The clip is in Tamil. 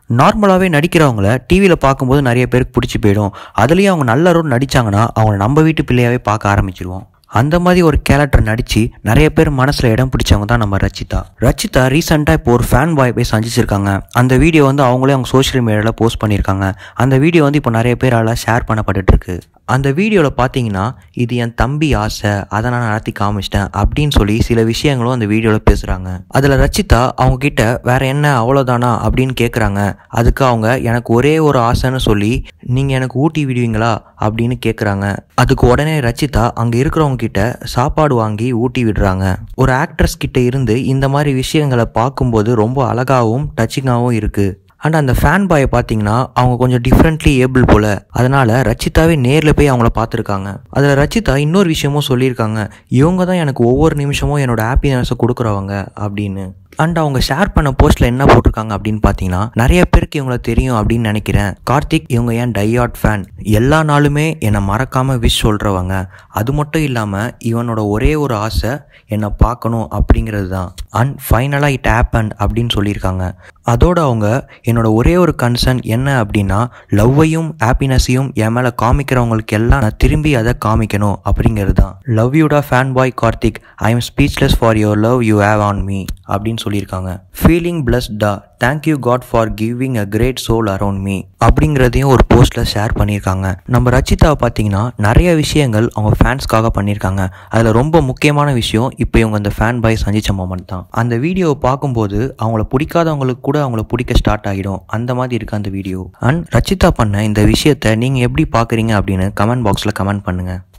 நார்மலாகவே நடிக்கிறவங்கள டிவியில் பார்க்கும்போது நிறைய பேருக்கு பிடிச்சி போயிடும். அதுலேயும் அவங்க நல்ல ரோல் நடித்தாங்கன்னா அவங்கள நம்ம வீட்டு பிள்ளையாவே பார்க்க ஆரம்பிச்சிருவோம். அந்த மாதிரி ஒரு கேரக்டர் நடித்து நிறைய பேர் மனசில் இடம் பிடிச்சவங்க தான் நம்ம ரச்சிதா ரீசெண்டாக இப்போ ஒரு ஃபேன் பாய் போய் சந்திச்சிருக்காங்க. அந்த வீடியோ வந்து அவங்களே அவங்க சோஷியல் மீடியாவில் போஸ்ட் பண்ணியிருக்காங்க. அந்த வீடியோ வந்து இப்போ நிறைய பேரால் ஷேர் பண்ணப்பட்டு இருக்கு. அந்த வீடியோவில் பார்த்தீங்கன்னா இது என் தம்பி ஆசை, அதை நான் நடத்தி காமிச்சிட்டேன் அப்படின்னு சொல்லி சில விஷயங்களும் அந்த வீடியோவில் பேசுகிறாங்க. அதில் ரச்சிதா அவங்க கிட்ட வேற என்ன அவ்வளோதானா அப்படின்னு கேட்குறாங்க. அதுக்கு அவங்க எனக்கு ஒரே ஒரு ஆசைன்னு சொல்லி நீங்கள் எனக்கு ஊட்டி விடுவீங்களா அப்படின்னு கேட்குறாங்க. அதுக்கு உடனே ரச்சிதா அங்கே இருக்கிறவங்க கிட்ட சாப்பாடு வாங்கி ஊட்டி விடுறாங்க. ஒரு ஆக்ட்ரஸ் கிட்ட இருந்து இந்த மாதிரி விஷயங்களை பார்க்கும்போது ரொம்ப அழகாகவும் டச்சிங்காகவும் இருக்குது. அண்ட் அந்த ஃபேன் பாயை பார்த்தீங்கன்னா அவங்க கொஞ்சம் டிஃப்ரெண்ட்லி ஏபிள் போல். அதனால் ரச்சிதாவே நேரில் போய் அவங்கள பார்த்துருக்காங்க. அதில் ரச்சிதா இன்னொரு விஷயமும் சொல்லியிருக்காங்க, இவங்க தான் எனக்கு ஒவ்வொரு நிமிஷமும் என்னோட ஹாப்பினஸை கொடுக்குறவங்க அப்படின்னு. அண்ட் அவங்க ஷேர் பண்ண போஸ்ட்டில் என்ன போட்டிருக்காங்க அப்படின்னு பார்த்தீங்கன்னா, நிறைய பேருக்கு இவங்களை தெரியும் அப்படின்னு நினைக்கிறேன். கார்த்திக் இவங்க ஏன் டையார்ட் ஃபேன், எல்லா நாளுமே என்னை மறக்காமல் விஷ் சொல்கிறவங்க. அது மட்டும் இல்லாமல் இவனோட ஒரே ஒரு ஆசை என்னை பார்க்கணும் அப்படிங்கிறது தான். அண்ட் ஃபைனலாக இட் ஹேப்பன் அப்படின்னு சொல்லியிருக்காங்க. அதோட அவங்க என்னோட ஒரே ஒரு கன்சர்ன் என்ன அப்படின்னா, லவ்வையும் ஹாப்பினஸையும் என் மேலே காமிக்கிறவங்களுக்கு எல்லாம் நான் திரும்பி அதை காமிக்கணும் அப்படிங்கிறது தான். லவ் யூடா fan boy Karthik, I am speechless for your love you have on me அப்படின்னு சொல்லியிருக்காங்க. ஃபீலிங் பிளஸ்டா, thank you God for giving a great soul around me அப்படிங்கிறதையும் ஒரு போஸ்ட்டில் ஷேர் பண்ணியிருக்காங்க. நம்ம ரச்சிதாவை பார்த்தீங்கன்னா நிறைய விஷயங்கள் அவங்க ஃபேன்ஸ்க்காக பண்ணியிருக்காங்க. அதில் ரொம்ப முக்கியமான விஷயம் இப்போ இவங்க அந்த ஃபேன் பாய் சந்திச்ச மொமெண்ட் தான். அந்த வீடியோவை பார்க்கும்போது அவங்கள பிடிக்காதவங்களுக்கு கூட அவங்கள பிடிக்க ஸ்டார்ட் ஆகிடும். அந்த மாதிரி இருக்குது அந்த வீடியோ. அண்ட் ரச்சிதா பண்ண இந்த விஷயத்தை நீங்கள் எப்படி பார்க்குறீங்க அப்படின்னு கமெண்ட் பாக்ஸில் கமெண்ட் பண்ணுங்கள்.